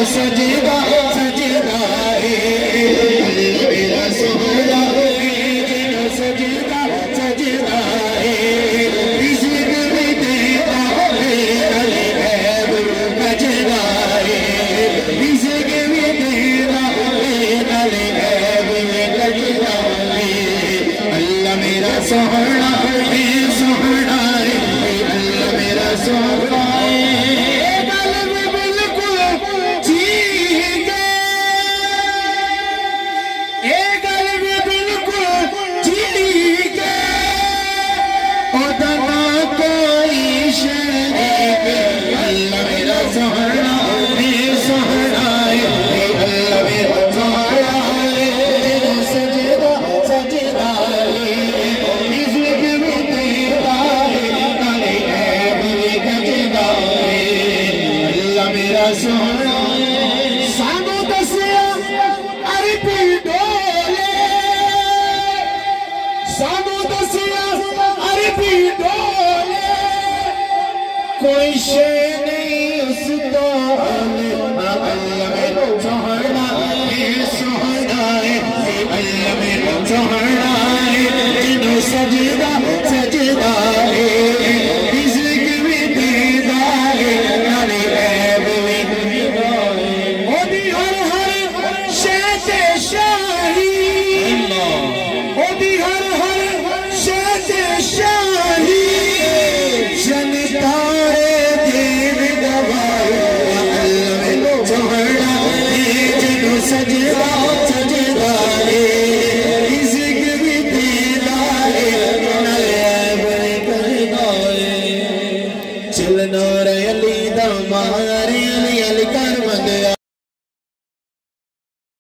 سجدہ سجدہ میرا سونا سجدہ سجدہ رزق بھی دیتا میرا غیب بجدا رزق بھی دیتا میرا غیب بجدا اللہ میرا سونا سونا اللہ میرا سونا سانو دسیا عربی ڈولے سانو دسیا عربی ڈولے کوئی شے نہیں اس تو اللہ میرا سوہنا سوہنا اللہ میرا سوہنا تینوں سجدہ سجدہ چلنا رے علی دا مارے علی علی کر مگیا